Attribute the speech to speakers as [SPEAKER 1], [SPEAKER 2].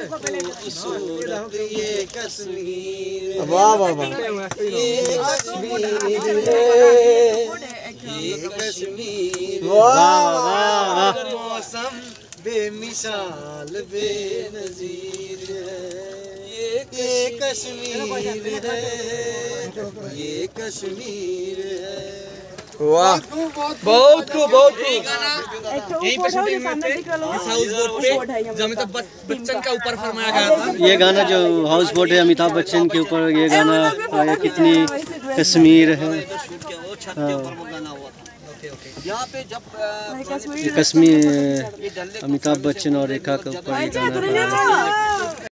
[SPEAKER 1] खूबसूरत ये कश्मीर,
[SPEAKER 2] वाह वाह वाह,
[SPEAKER 1] ये कश्मीर ये कश्मीर,
[SPEAKER 2] वाह वाह,
[SPEAKER 1] मौसम बेमिसाल बेनजीर है, ये कश्मीर है, ये कश्मीर है।
[SPEAKER 2] वाह,
[SPEAKER 3] बहुत खूब बहुत खूब।
[SPEAKER 4] यहीं पे शूटिंग में थे, इस हाउस बोट पे जो अमिताभ बच्चन का ऊपर फरमाया गया था।
[SPEAKER 2] ये गाना जो हाउस बोट है अमिताभ बच्चन के ऊपर, ये गाना कितनी कश्मीर है।
[SPEAKER 1] यहाँ पे जब
[SPEAKER 2] कश्मीर, अमिताभ बच्चन और रेखा के ऊपर ये गाना।